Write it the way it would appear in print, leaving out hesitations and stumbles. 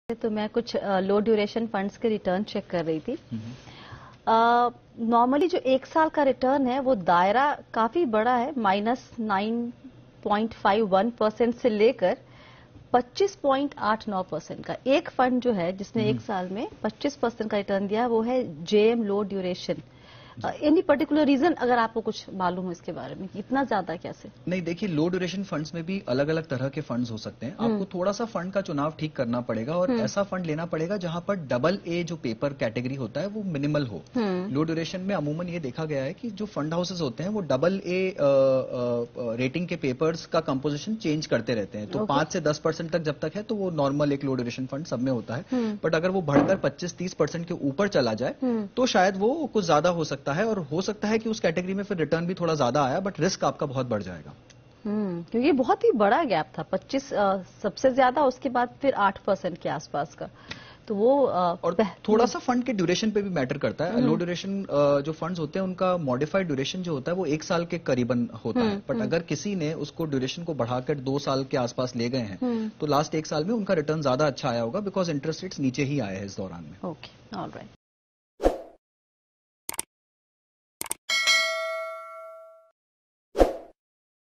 तो मैं कुछ लो ड्यूरेशन फंड्स के रिटर्न चेक कर रही थी। नॉर्मली जो 1 साल का रिटर्न है वो दायरा काफी बड़ा है, -9.51% से लेकर 25.89% का। एक फंड जो है जिसने 1 साल में 25% का रिटर्न दिया वो है JM low duration. Any particular reason अगर आपको कुछ मालूम हो इसके बारे में, इतना ज्यादा कैसे? नहीं, देखिए, लो ड्यूरेशन फंड्स में भी अलग अलग तरह के फंड्स हो सकते हैं। आपको थोड़ा सा फंड का चुनाव ठीक करना पड़ेगा और ऐसा फंड लेना पड़ेगा जहां पर AA जो पेपर कैटेगरी होता है वो मिनिमल हो। लो ड्यूरेशन में अमूमन ये देखा गया है कि जो फंड हाउसेस होते हैं वो AA रेटिंग के पेपर्स का कंपोजिशन चेंज करते रहते हैं। तो 5 से 10% तक जब तक है तो वो नॉर्मल एक लो ड्यूरेशन फंड सब में होता है। बट अगर वो बढ़कर 25-30% के ऊपर चला जाए तो शायद वो कुछ ज्यादा हो सकता है, और हो सकता है कि उस कैटेगरी में फिर रिटर्न भी थोड़ा ज्यादा आया, बट रिस्क आपका बहुत बढ़ जाएगा। क्योंकि ये बहुत ही बड़ा गैप था, 25 सबसे ज्यादा, उसके बाद फिर 8% के आसपास का। तो वो और थोड़ा सा फंड के ड्यूरेशन पे भी मैटर करता है। लो ड्यूरेशन जो फंड्स होते हैं उनका मॉडिफाइड ड्यूरेशन जो होता है वो 1 साल के करीबन होता है। बट अगर किसी ने उसको ड्यूरेशन को बढ़ाकर 2 साल के आसपास ले गए हैं तो लास्ट 1 साल में उनका रिटर्न ज्यादा अच्छा आया होगा, बिकॉज इंटरेस्ट रेट्स नीचे ही आए हैं इस दौरान में। Okay, alright.